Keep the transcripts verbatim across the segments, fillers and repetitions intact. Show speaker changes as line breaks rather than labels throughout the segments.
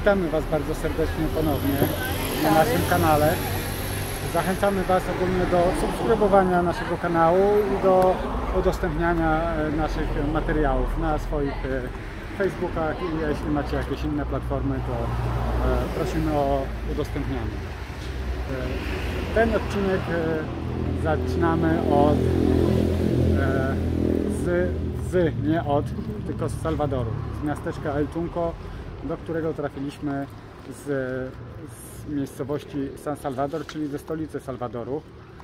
Witamy Was bardzo serdecznie ponownie na naszym kanale. Zachęcamy Was ogólnie do subskrybowania naszego kanału i do udostępniania naszych materiałów na swoich Facebookach i jeśli macie jakieś inne platformy, to prosimy o udostępnianie. Ten odcinek zaczynamy od z, z nie od, tylko z Salwadoru, z miasteczka El Tunco, do którego trafiliśmy z, z miejscowości San Salvador, czyli ze stolicy Salwadoru.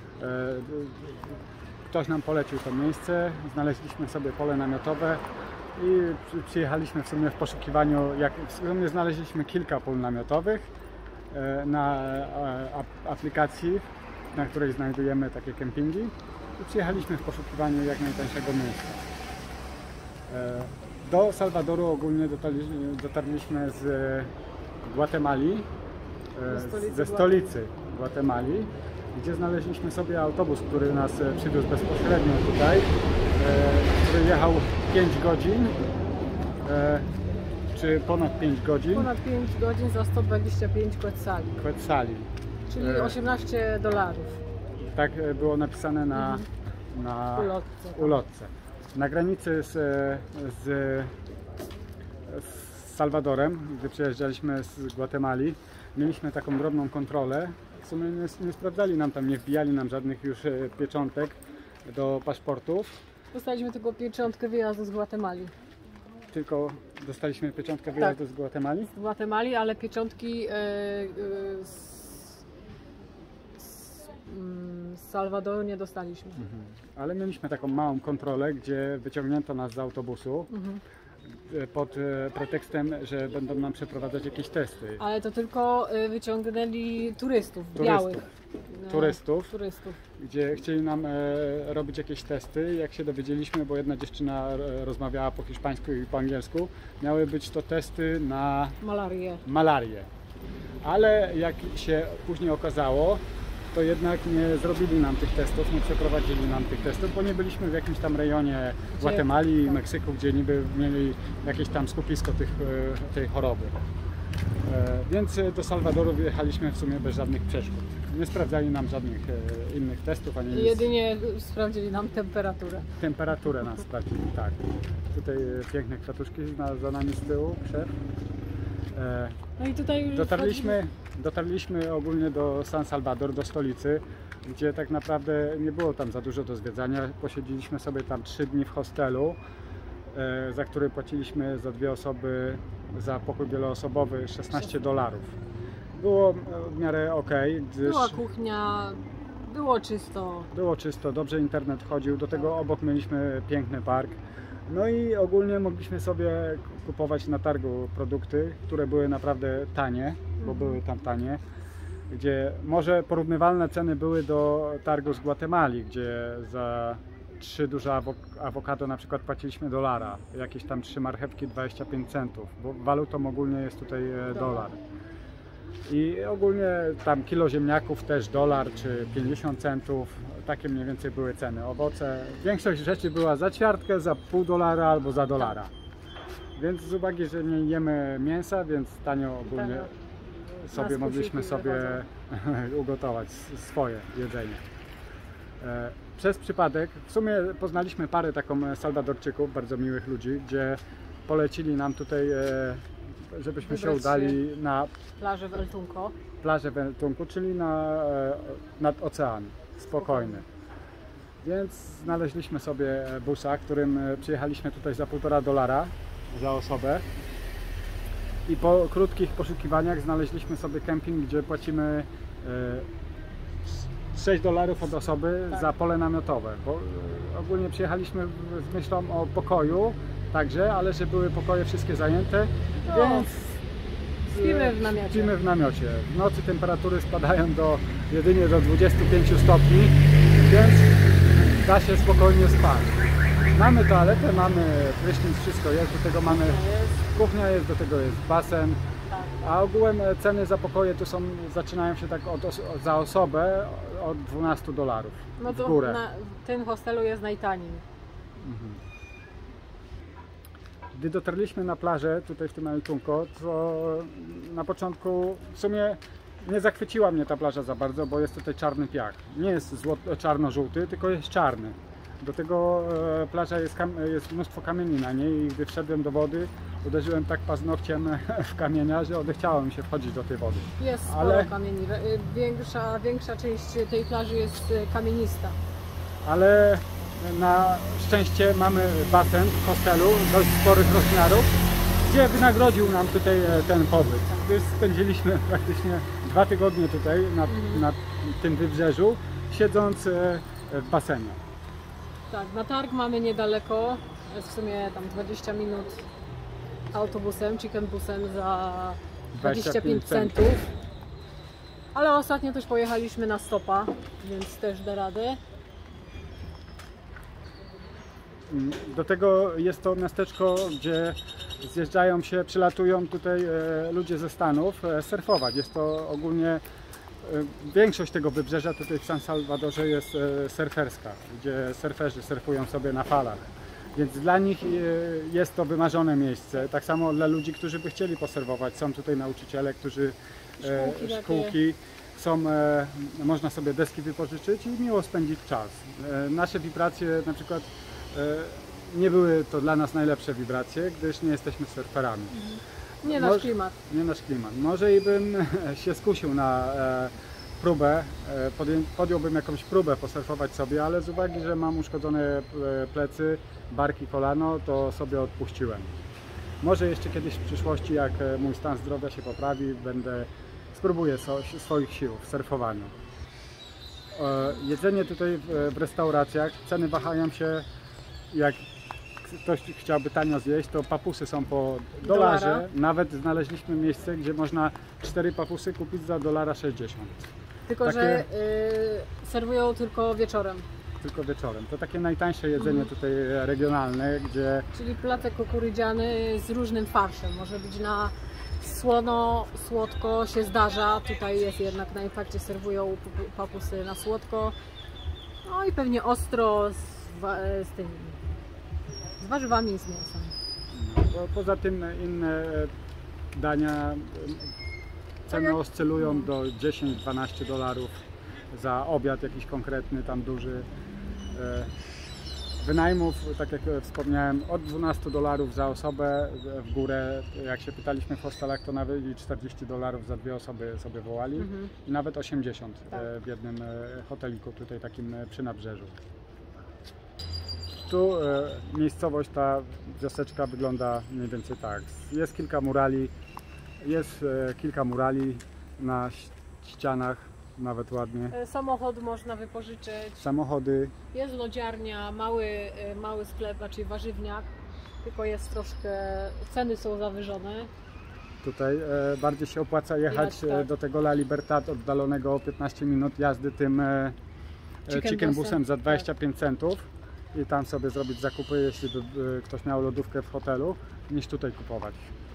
Ktoś nam polecił to miejsce, znaleźliśmy sobie pole namiotowe i przyjechaliśmy w sumie w poszukiwaniu, jak w sumie znaleźliśmy kilka pól namiotowych na aplikacji, na której znajdujemy takie kempingi, i przyjechaliśmy w poszukiwaniu jak najtańszego miejsca. Do Salwadoru ogólnie dotarliśmy z Gwatemali, ze stolicy Gwatemali, gdzie znaleźliśmy sobie autobus, który nas przywiózł bezpośrednio tutaj, który jechał pięć godzin, czy ponad pięć godzin.
Ponad pięć godzin za sto dwadzieścia pięć quetzali.
Quetzali.
Czyli osiemnaście dolarów.
Tak było napisane na,
mhm.
na
ulotce.
ulotce. Na granicy z, z, z Salwadorem, gdy przyjeżdżaliśmy z Gwatemali, mieliśmy taką drobną kontrolę. W sumie nie, nie sprawdzali nam tam, nie wbijali nam żadnych już pieczątek do paszportów.
Dostaliśmy tylko pieczątkę wyjazdu z Gwatemali.
Tylko dostaliśmy pieczątkę wyjazdu tak. z Gwatemali?
Z Gwatemali, ale pieczątki yy, yy, z, z, yy, z Salwadoru nie dostaliśmy.
Mhm. Ale mieliśmy taką małą kontrolę, gdzie wyciągnięto nas z autobusu. Mhm. Pod pretekstem, że będą nam przeprowadzać jakieś testy.
Ale to tylko wyciągnęli turystów,
turystów.
białych. No,
turystów,
turystów,
gdzie chcieli nam e, robić jakieś testy. Jak się dowiedzieliśmy, bo jedna dziewczyna rozmawiała po hiszpańsku i po angielsku, miały być to testy na
malarię.
malarię. Ale jak się później okazało, to jednak nie zrobili nam tych testów, nie przeprowadzili nam tych testów, bo nie byliśmy w jakimś tam rejonie Gwatemali i Meksyku, gdzie niby mieli jakieś tam skupisko tych, tej choroby. Więc do Salwadoru wyjechaliśmy w sumie bez żadnych przeszkód. Nie sprawdzali nam żadnych innych testów, ani nic.
Jedynie sprawdzili nam temperaturę.
Temperaturę nam sprawdzili, tak. Tutaj piękne kwiatuszki za nami z tyłu, krzew.
No i tutaj już
dotarliśmy, dotarliśmy ogólnie do San Salvador, do stolicy, gdzie tak naprawdę nie było tam za dużo do zwiedzania. Posiedzieliśmy sobie tam trzy dni w hostelu, e, za który płaciliśmy za dwie osoby, za pokój wieloosobowy szesnaście dolarów. Było w miarę ok.
Była kuchnia, było czysto.
Było czysto, dobrze internet chodził, do tego obok mieliśmy piękny park. No i ogólnie mogliśmy sobie kupować na targu produkty, które były naprawdę tanie, bo były tam tanie, gdzie może porównywalne ceny były do targu z Gwatemali, gdzie za trzy duże awok awokado na przykład płaciliśmy dolara, jakieś tam trzy marchewki dwadzieścia pięć centów, bo walutą ogólnie jest tutaj dolar. I ogólnie tam kilo ziemniaków też dolar czy pięćdziesiąt centów, takie mniej więcej były ceny. Owoce, większość rzeczy była za ćwiartkę, za pół dolara albo za dolara. Więc z uwagi, że nie jemy mięsa, więc tanio ogólnie sobie mogliśmy sobie ugotować swoje jedzenie. Przez przypadek, w sumie poznaliśmy parę taką Salwadorczyków, bardzo miłych ludzi, gdzie polecili nam tutaj, żebyśmy się udali na
plażę w El Tunco.
Plażę w El Tunco, czyli na, nad ocean, spokojny. Więc znaleźliśmy sobie busa, którym przyjechaliśmy tutaj za półtora dolara za osobę. I po krótkich poszukiwaniach znaleźliśmy sobie kemping, gdzie płacimy sześć dolarów od osoby tak. za pole namiotowe. Bo ogólnie przyjechaliśmy z myślą o pokoju także, ale że były pokoje wszystkie zajęte, no, więc
śpimy w namiocie.
Śpimy w namiocie. W nocy temperatury spadają do jedynie do dwudziestu pięciu stopni, więc da się spokojnie spać. Mamy toaletę, mamy prysznic, wszystko jest, do tego mamy kuchnia jest, do tego jest basen. A ogółem ceny za pokoje tu są, zaczynają się tak od, za osobę od dwunastu dolarów
no to
w górę.
Na, w tym hostelu jest najtaniej.
Mhm. Gdy dotarliśmy na plażę tutaj w tym El Tunco, to na początku w sumie nie zachwyciła mnie ta plaża za bardzo, bo jest tutaj czarny piach. Nie jest czarno-żółty, tylko jest czarny. Do tego e, plaża jest, jest mnóstwo kamieni na niej i gdy wszedłem do wody, uderzyłem tak paznokciem w kamienia, że odechciało mi się wchodzić do tej wody.
Jest sporo
Ale-
kamieni. Większa, większa część tej plaży jest y, kamienista.
Ale na szczęście mamy basen w hostelu dość sporych rozmiarów, gdzie wynagrodził nam tutaj e, ten pobyt. Gdyż spędziliśmy praktycznie dwa tygodnie tutaj na, na tym wybrzeżu, siedząc e, w basenie.
Tak, na targ mamy niedaleko, jest w sumie tam dwadzieścia minut autobusem, chicken busem za dwadzieścia pięć centów. Ale ostatnio też pojechaliśmy na stopa, więc też da radę.
Do tego jest to miasteczko, gdzie zjeżdżają się, przylatują tutaj e, ludzie ze Stanów e, surfować. Jest to ogólnie e, większość tego wybrzeża tutaj w San Salvadorze jest e, surferska, gdzie surferzy surfują sobie na falach. Więc dla nich e, jest to wymarzone miejsce. Tak samo dla ludzi, którzy by chcieli posurfować. Są tutaj nauczyciele, którzy e,
Szkółki takie.
szkółki są, e, można sobie deski wypożyczyć i miło spędzić czas. E, nasze wibracje na przykład e, nie były to dla nas najlepsze wibracje, gdyż nie jesteśmy surferami.
Nie nasz
Może-
klimat.
Nie nasz klimat. Może i bym się skusił na e, próbę, e, podję, podjąłbym jakąś próbę posurfować sobie, ale z uwagi, że mam uszkodzone e, plecy, barki, kolano, to sobie odpuściłem. Może jeszcze kiedyś w przyszłości, jak e, mój stan zdrowia się poprawi, będę spróbuję so, swoich sił w surfowaniu. E, jedzenie tutaj w, w restauracjach, ceny wahają się, jak ktoś chciałby tanio zjeść, to papusy są po dolarze.
Dolara.
Nawet znaleźliśmy miejsce, gdzie można cztery papusy kupić za dolara sześćdziesiąt.
Tylko,
Takie-
że y, serwują tylko wieczorem.
Tylko wieczorem. To takie najtańsze jedzenie tutaj regionalne, gdzie
Czyli placek kukurydziany z różnym farszem. Może być na słono, słodko się zdarza. Tutaj jest jednak najbardziej serwują pu- papusy na słodko. No i pewnie ostro z, wa- z tymi z warzywami i z mięsem.
bo poza tym inne dania ceny
jak-
oscylują do dziesięć do dwunastu dolarów za obiad jakiś konkretny, tam duży. E, Wynajmów, tak jak wspomniałem, od dwunastu dolarów za osobę w górę. Jak się pytaliśmy w hostelach, to nawet i czterdzieści dolarów za dwie osoby sobie wołali
Mhm.
i nawet osiemdziesiąt
Tak.
e, w jednym e, hoteliku tutaj takim e, przy nabrzeżu. Tu e, miejscowość, ta wioseczka wygląda mniej więcej tak. Jest kilka murali, jest e, kilka murali na ś- ścianach, nawet ładnie.
E, Samochód można wypożyczyć.
Samochody.
Jest lodziarnia, mały, e, mały sklep, znaczy warzywniak. Tylko jest troszkę, ceny są zawyżone.
Tutaj e, bardziej się opłaca jechać
Jechać, tak.
e, do tego La Libertad oddalonego o piętnaście minut jazdy tym e, e,
Chicken
chicken busem
busem,
za dwadzieścia pięć centów i tam sobie zrobić zakupy, jeśli by e, ktoś miał lodówkę w hotelu, niż tutaj kupować.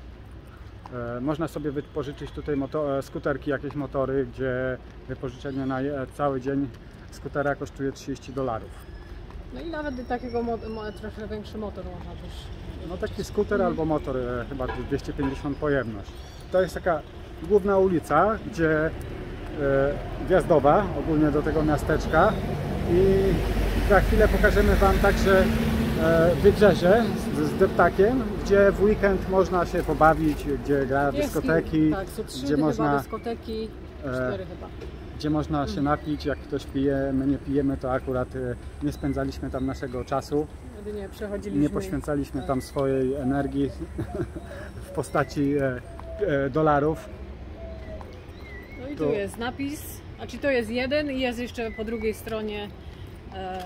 E, można sobie wypożyczyć tutaj moto, e, skuterki, jakieś motory, gdzie wypożyczenie na je- cały dzień skutera kosztuje trzydzieści dolarów.
No i nawet do takiego mo, mo, trochę większy motor można też.
No taki skuter albo motor, e, chyba dwieście pięćdziesiąt pojemność. To jest taka główna ulica, gdzie e, wjazdowa ogólnie do tego miasteczka i za chwilę pokażemy Wam także e, wybrzeże z, z deptakiem, gdzie w weekend można się pobawić, gdzie gra
Jest
dyskoteki,
kilka, tak, są trzy
gdzie
chyba
można,
dyskoteki,
e,
cztery chyba.
gdzie można się napić, jak ktoś pije, my nie pijemy, to akurat e, nie spędzaliśmy tam naszego czasu.
Jedynie przechodziliśmy.
Nie poświęcaliśmy
tak.
tam swojej energii w postaci e, e, dolarów.
No i
to-
tu jest napis, znaczy to jest jeden i jest jeszcze po drugiej stronie e,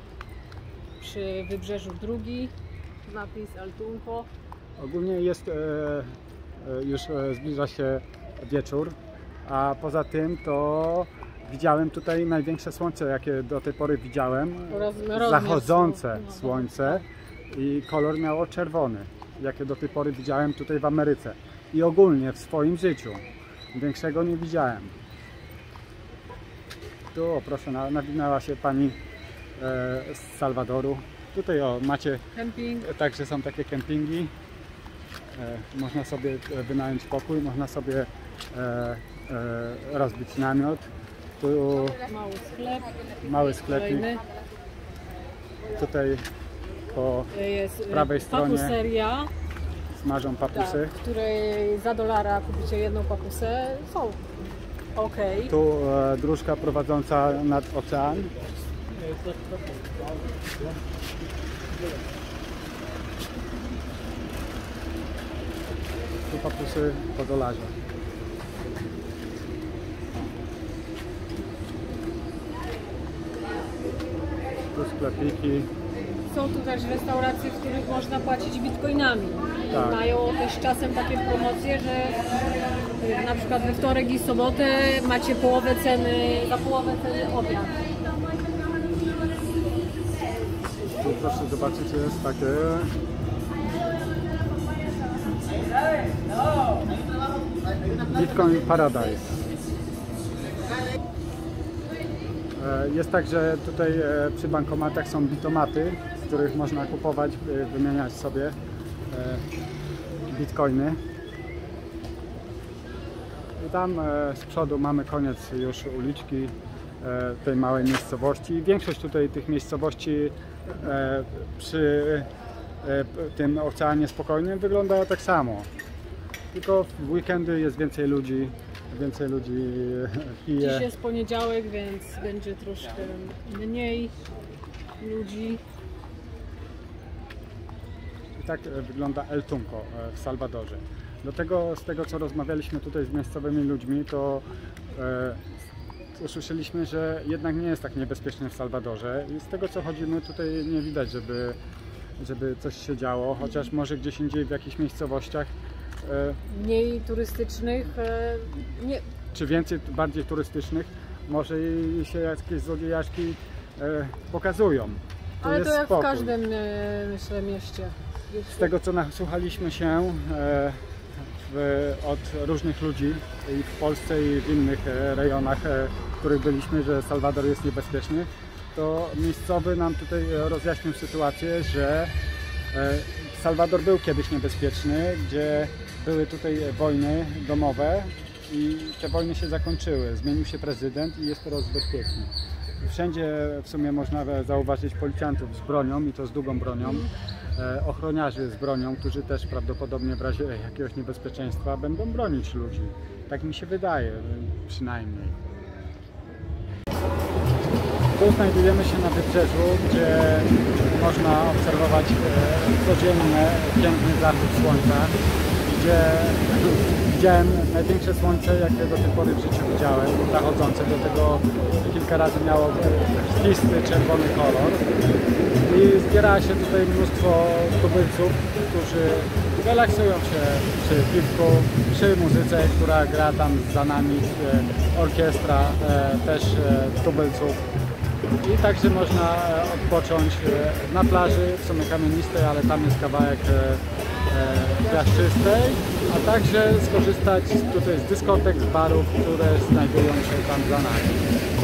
przy wybrzeżu drugi napis El Tunco.
Ogólnie jest, e, e, już e, zbliża się wieczór, a poza tym to widziałem tutaj największe słońce, jakie do tej pory widziałem.
Roz, rozmiar
Zachodzące
no,
słońce i kolor miało czerwony, jakie do tej pory widziałem tutaj w Ameryce i ogólnie w swoim życiu. Większego nie widziałem. Tu, o proszę, na- nawinęła się pani e, z Salwadoru. Tutaj o, macie,
Kemping.
także są takie kempingi. E, można sobie wynająć pokój, można sobie e, e, rozbić namiot. Tu
Mały sklep.
mały sklepik.
Kolejny.
Tutaj po
Jest e,
prawej stronie
papuseria,
smażą papusy.
tak, w której za dolara kupicie jedną papusę. Są ok.
Tu e, dróżka prowadząca nad ocean. Tu papusy po dolarze. Tu sklepiki.
Są tu też restauracje, w których można płacić bitcoinami.
Tak.
Mają też czasem takie promocje, że y, na przykład we wtorek i sobotę macie połowę ceny, za połowę ceny obiad.
Tu proszę zobaczyć, jest takie Bitcoin Paradise. E, Jest tak, że tutaj e, przy bankomatach są bitomaty, z których można kupować, e, wymieniać sobie e, bitcoiny. I tam e, z przodu mamy koniec już uliczki e, tej małej miejscowości. Większość tutaj tych miejscowości e, przy e, tym oceanie spokojnym wygląda tak samo. Tylko w weekendy jest więcej ludzi, więcej ludzi pije.
Dziś jest poniedziałek, więc będzie troszkę mniej ludzi.
I tak e, wygląda El Tunco e, w Salwadorze. Do tego, z tego co rozmawialiśmy tutaj z miejscowymi ludźmi, to e, usłyszeliśmy, że jednak nie jest tak niebezpiecznie w Salwadorze. I z tego co chodzimy tutaj nie widać, żeby, żeby coś się działo, chociaż może gdzieś indziej w jakichś miejscowościach e,
Mniej turystycznych. e, Nie,
czy więcej, bardziej turystycznych, może i się jakieś złodziejaszki e, pokazują. Tu
ale
jest
to jak
spokój.
w każdym, e, myślę, mieście.
Z tego co nasłuchaliśmy się e, w, od różnych ludzi i w Polsce i w innych e, rejonach, e, w których byliśmy, że Salwador jest niebezpieczny, to miejscowy nam tutaj e, rozjaśnił sytuację, że e, Salwador był kiedyś niebezpieczny, gdzie były tutaj wojny domowe i te wojny się zakończyły. Zmienił się prezydent i jest teraz bezpiecznie. Wszędzie w sumie można zauważyć policjantów z bronią i to z długą bronią, e, ochroniarzy z bronią, którzy też prawdopodobnie w razie jakiegoś niebezpieczeństwa będą bronić ludzi. Tak mi się wydaje, przynajmniej. Tu znajdujemy się na wybrzeżu, gdzie można obserwować e, codzienny, piękny zachód słońca, gdzie widziałem największe słońce, jakie do tej pory w życiu widziałem, zachodzące. Do tego kilka razy miało tłusty, czerwony kolor. I zbiera się tutaj mnóstwo tubylców, którzy relaksują się przy piwku, przy muzyce, która gra tam za nami, orkiestra e, też e, tubylców. I także można odpocząć na plaży, w sumie kamienistej, ale tam jest kawałek piaszczystej, a także skorzystać tutaj z dyskotek, z barów, które znajdują się tam za nami.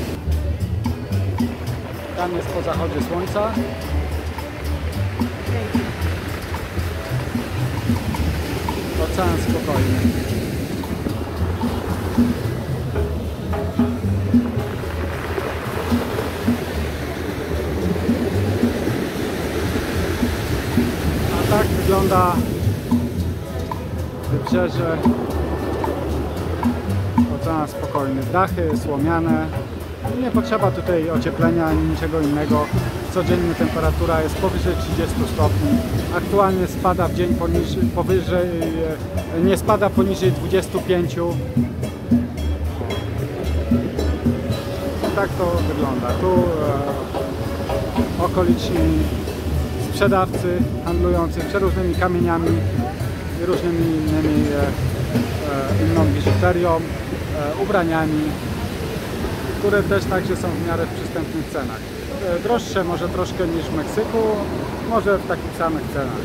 Tam jest po zachodzie słońca. Ocean spokojny. A tak wygląda wybrzeże. Ocean spokojny. Dachy słomiane. Nie potrzeba tutaj ocieplenia ani niczego innego. Codziennie temperatura jest powyżej trzydziestu stopni. Aktualnie spada w dzień poniżej, powyżej, nie spada poniżej dwudziestu pięciu. Tak to wygląda. Tu e, okoliczni sprzedawcy handlujący przeróżnymi kamieniami i różnymi innymi e, e, inną biżuterią, e, ubraniami, które też także są w miarę w przystępnych cenach. E, droższe może troszkę niż w Meksyku, może w takich samych cenach.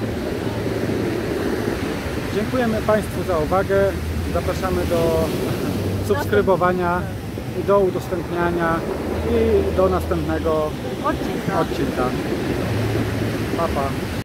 Dziękujemy Państwu za uwagę. Zapraszamy do subskrybowania i do udostępniania i do następnego
Odcinka.
odcinka. Pa, pa.